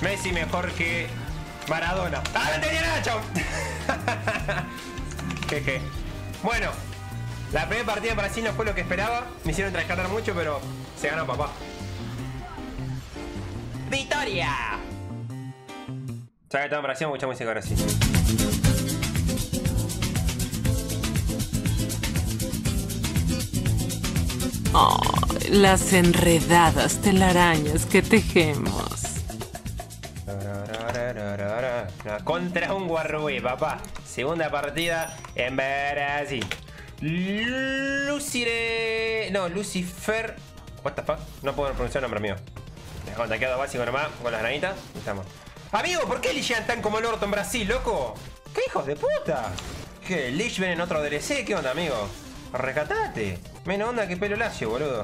Messi mejor que Maradona. ¡Ah, no tenía nada, chau! Jeje. Bueno, la primera partida de Brasil no fue lo que esperaba. Me hicieron rescatar mucho, pero se ganó, papá. ¡Victoria! Ya que estaba en Brasil, mucha música ahora sí. Oh, las enredadas telarañas que tejemos. Contra un Guarrué, papá. Segunda partida en Brasil. Lucifer. What the fuck? No puedo pronunciar el nombre mío. Contactado básico nomás con las granitas. Estamos. Amigo, ¿por qué eligen tan como el orto en Brasil, loco? ¿Qué hijos de puta? ¿Qué? ¿Lich ven en otro DLC? ¿Qué onda, amigo? Rescatate. Menos onda que pelo lacio, boludo.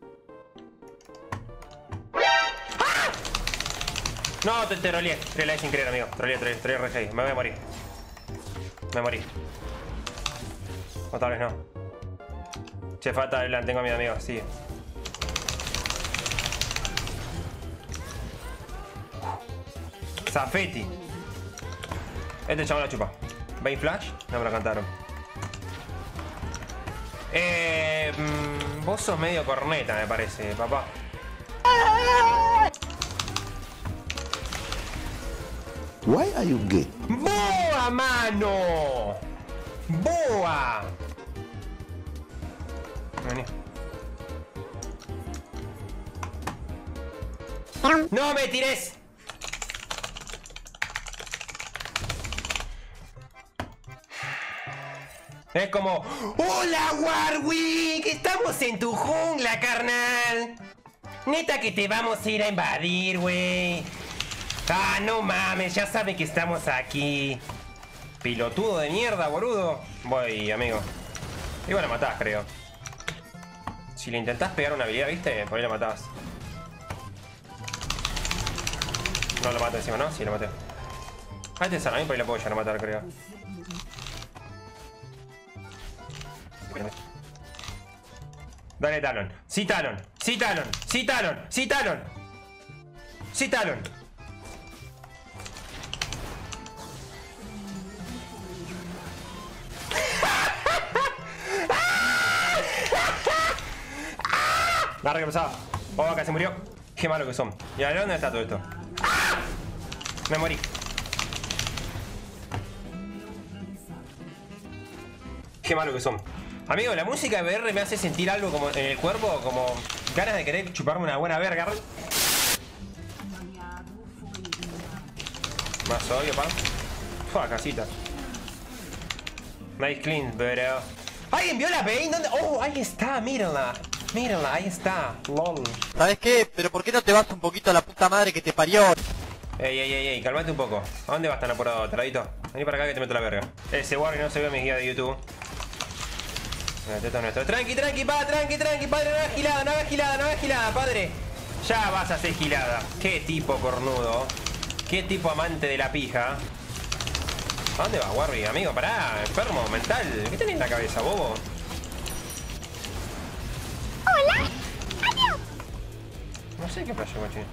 ¡Ah! No, te troleé. Troleé sin querer, amigo. Troleé re heavy. Me voy a morir. Me morí. O tal vez no. Che, falta adelante. Tengo miedo, amigo. Sigue. Zafetti. Este chabón la chupa. Bane Flash. No me lo cantaron. Vos sos medio corneta, me parece, papá. Why are you gay? ¡Boa, mano! ¡Boa! Vení. ¡No me tires! Es como... ¡Hola, Warwick! ¡Estamos en tu jungla, carnal! Neta que te vamos a ir a invadir, güey. Ah, no mames, ya saben que estamos aquí. Pilotudo de mierda, boludo. Voy, amigo. Igual la matás, creo. Si le intentás pegar una habilidad, ¿viste? Por ahí la matás. No lo mato encima, ¿no? Sí, lo maté. Ah, este es a mí, por ahí lo puedo llegar a matar, creo. Dale, Talon. Sí, Talon. Sí, Talon. Sí, Talon. Sí, Talon. Sí, Talon. Larga que pasaba. Oh, acá se murió. Qué malo que son. ¿Y ahora dónde está todo esto? Me morí. Qué malo que son. Amigo, la música de VR me hace sentir algo como en el cuerpo, como ganas de querer chuparme una buena verga. Más obvio, pa. Fua, casita. Nice clean, pero... ¿Alguien vio la Bane? ¿Dónde? Oh, ahí está, mírenla. Mírenla, ahí está. LOL. ¿Sabes qué? ¿Pero por qué no te vas un poquito a la puta madre que te parió? Ey, calmate un poco. ¿A dónde vas tan apurado, taradito? Vení para acá que te meto la verga. Ese Warrior no se ve en mis guías de YouTube. Esto es nuestro. Tranqui, pa, tranqui, padre, no hagas gilada, padre. Ya vas a hacer gilada. Qué tipo cornudo. Qué tipo amante de la pija. ¿A dónde vas, Warby? Amigo, pará, enfermo, mental. ¿Qué tenés en la cabeza, bobo? Hola. Adiós. No sé qué flash, guachi.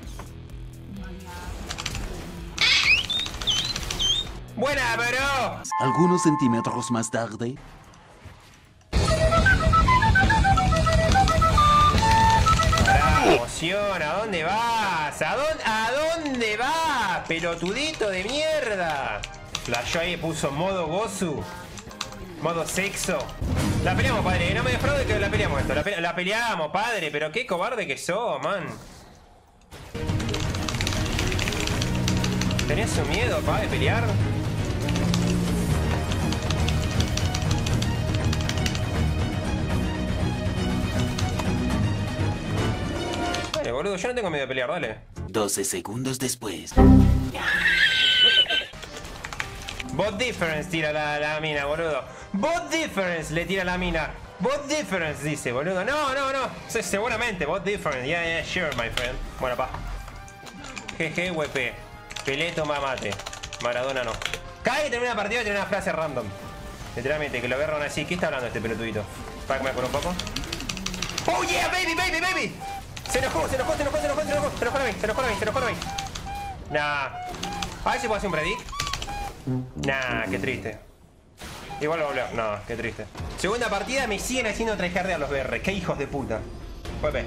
Buena, bro. Algunos centímetros más tarde. Emoción, ¿a dónde vas? ¿A dónde vas? Pelotudito de mierda. Flashó ahí, puso modo gozu. Modo sexo. La peleamos, padre, no me defraude que la peleamos esto. La peleamos, padre, pero qué cobarde que sos, man. ¿Tenés un miedo, pa, de pelear? Dale, boludo, yo no tengo miedo de pelear, dale. 12 segundos después. Bot difference tira la mina, boludo. Bot difference le tira la mina. Bot difference dice, boludo. No. Seguramente, bot difference. Yeah, sure, my friend. Bueno, pa. GG, WP. Pelé, toma mate. Maradona no. Cada vez que termina una partida tiene una frase random. Literalmente, que lo agarran así. ¿Qué está hablando este pelotudito? Para que me acuerdo un poco. Oh yeah, baby. Se enojó a mí. Nah. A ver si puedo hacer un predict. Nah, qué triste. Igual lo volvió. No, qué triste. Segunda partida, me siguen haciendo tryhardear los BR. Qué hijos de puta. Pepe.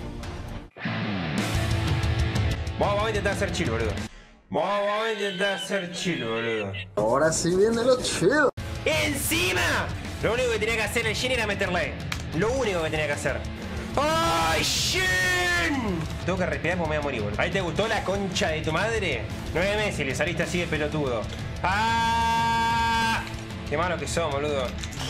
Vamos a intentar hacer chill, boludo. Vamos a intentar hacer chill, boludo. Ahora sí viene lo chido. ¡Encima! Lo único que tenía que hacer el Shin era meterle. Lo único que tenía que hacer. ¡Ay, Shin! Tengo que respirar porque me voy a morir, boludo. ¿Ahí te gustó la concha de tu madre? 9 meses y le saliste así de pelotudo. ¡Ah! Qué malo que son, boludo.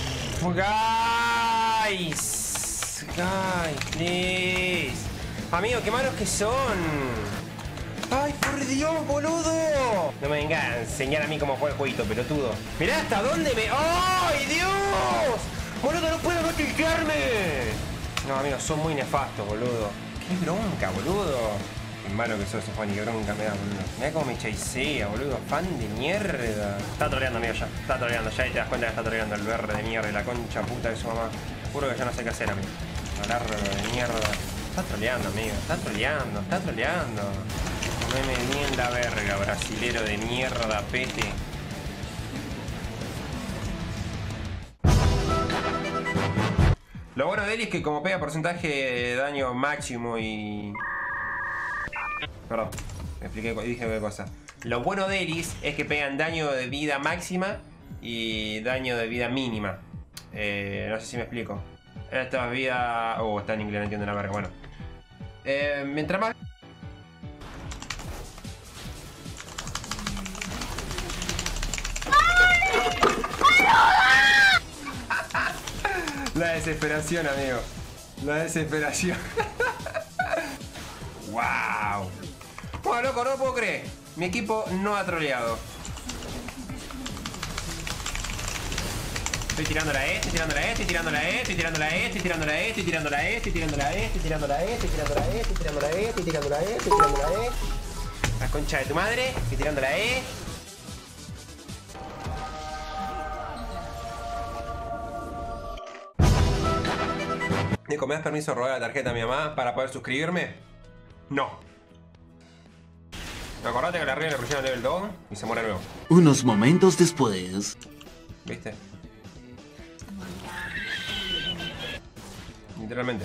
Guys. Guys, please. Amigo, qué malos que son. ¡Ay, por Dios, boludo! No me vengas a enseñar a mí cómo juega el jueguito, pelotudo. Mirá hasta dónde me... ¡Ay, Dios! Boludo, no puedo no tiltearme. No, amigo, son muy nefastos, boludo. ¡Qué bronca, boludo! Qué malo que sos, Juan, y qué bronca me da, boludo. Mirá cómo me chasea, boludo. Fan de mierda. Está troleando, amigo, ya. Está troleando, ya ahí te das cuenta que está troleando el BR de mierda y la concha puta de su mamá. Juro que ya no sé qué hacer, amigo. Largo de mierda. Está troleando, amigo. Está troleando, está troleando. No me ni la verga, brasilero de mierda, pete. Lo bueno de él es que como pega porcentaje de daño máximo y... Perdón, me expliqué, dije qué cosa. Lo bueno de Elis es que pegan daño de vida máxima y daño de vida mínima. No sé si me explico. Esta es vida... está en inglés, no entiendo la verga, bueno. Mientras más... La desesperación, amigo. La desesperación. Wow. Bueno, loco, no lo puedo creer. Mi equipo no ha troleado. Estoy tirando la E, estoy tirando la E, estoy tirando la E, estoy tirando la E, estoy tirando la E, estoy tirando la E, estoy tirando la E, estoy tirando la E, estoy tirando la E, estoy tirando la E, estoy tirando la E, estoy tirando la E. La concha de tu madre, estoy tirando la E. Nico, ¿me das permiso de robar la tarjeta a mi mamá para poder suscribirme? No. Acordate que la reina le presiona level 2 y se muere nuevo. Unos momentos después. ¿Viste? Literalmente.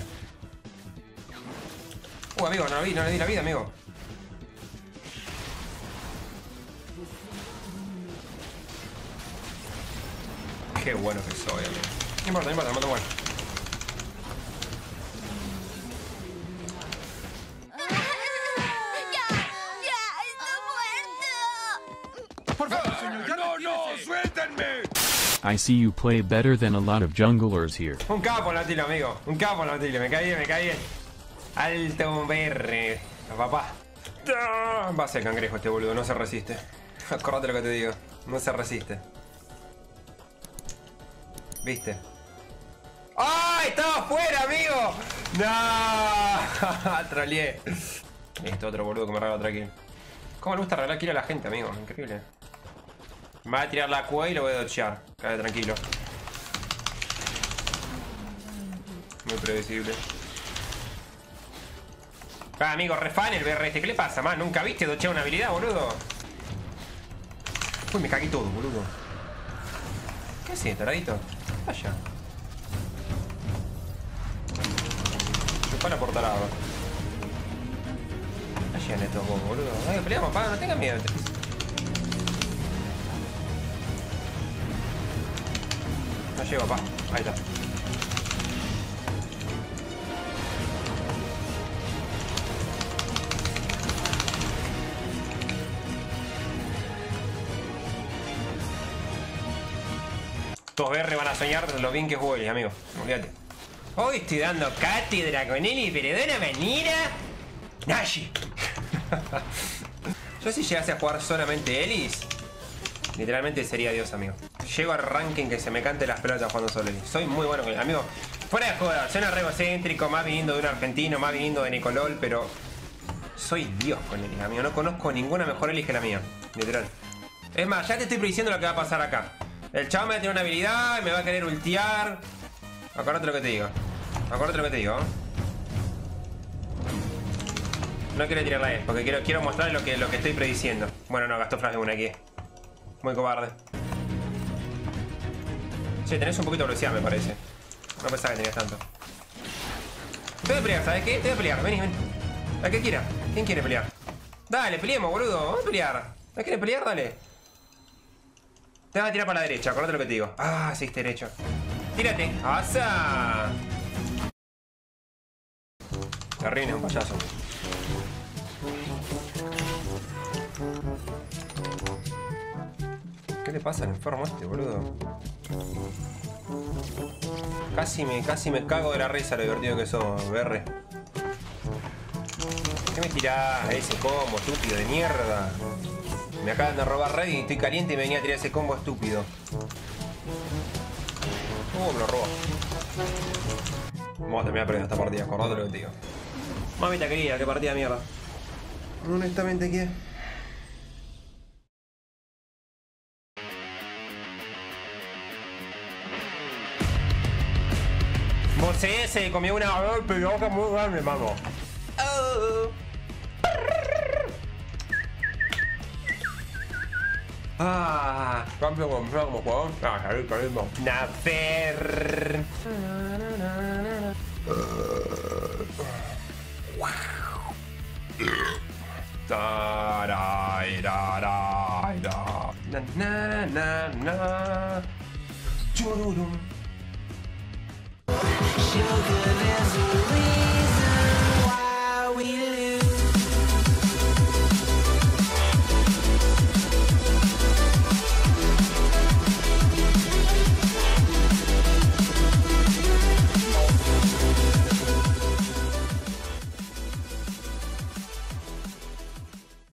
Amigo, no le di la vida, amigo. Qué bueno que soy, amigo. No importa, no importa, me mato bueno. I see you play better than a lot of junglers here. Un capo en la tila, amigo. Un capo en la tila. Me caí bien, me caí bien. Alto BR, papá. Va a ser cangrejo este boludo, no se resiste. Acordate lo que te digo. No se resiste. ¿Viste? ¡Ay! ¡Estaba afuera, amigo! ¡No! Troleé. Este otro boludo que me regala otra kill. ¿Cómo le gusta regalar kill a la gente, amigo? Increíble. Me va a tirar la Q y lo voy a dodgear. Cállate tranquilo. Muy predecible. Amigo, refan el BR este. ¿Qué le pasa, man? ¿Nunca viste dodgear una habilidad, boludo? Uy, me cagué todo, boludo. ¿Qué haces, taradito? Vaya. Chupala por tarado. Vayan estos vos, boludo. Ay, peleamos, pa, no tengan miedo. No llego, pa. Ahí está. Todos BR van a soñar lo bien que juegues, amigo. Olvídate. Hoy estoy dando cátedra con Eli, pero de una manera... ¡Nashi! Yo si llegase a jugar solamente Elis, literalmente sería Dios, amigo. Llego al ranking que se me cante las pelotas jugando solo Elis. Soy muy bueno con él, amigo. Fuera de joda, suena re egocéntrico, más viniendo de un argentino, más viniendo de Nicolol, pero... soy Dios con Elis, amigo. No conozco ninguna mejor Elis que la mía. Literal. Es más, ya te estoy prediciendo lo que va a pasar acá. El chavo me va a tener una habilidad y me va a querer ultear. Acordate lo que te digo. Acordate lo que te digo. No quiero tirarla a él, porque quiero mostrar lo que estoy prediciendo. Bueno, no, gastó flash de una aquí. Muy cobarde. Che, tenés un poquito de velocidad, me parece. No pensaba que tenías tanto. Te voy a pelear, ¿sabes qué? Te voy a pelear, vení, vení. ¿A qué quiera? ¿Quién quiere pelear? Dale, peleemos, boludo. Vamos a pelear. ¿No quieres pelear? Dale. Te vas a tirar para la derecha, acordate lo que te digo. Ah, sí, este derecho. Tírate. ¡Asa! Terrible, un payaso. ¿Qué le pasa al enfermo este, boludo? Casi me cago de la risa lo divertido que sos, BR. ¿Qué me tirás ese combo estúpido de mierda? Me acaban de robar red y estoy caliente y me venía a tirar ese combo estúpido. Me lo robó. Vamos a terminar perdiendo esta partida, acordate lo que te digo. Mamita querida, qué partida de mierda. Honestamente, ¿qué? Vos se comió una pelota muy grande, mano. Ah, cambio con como jugador. Ah, carisma. Nacer. Na na na. Chururum. Sugar misery.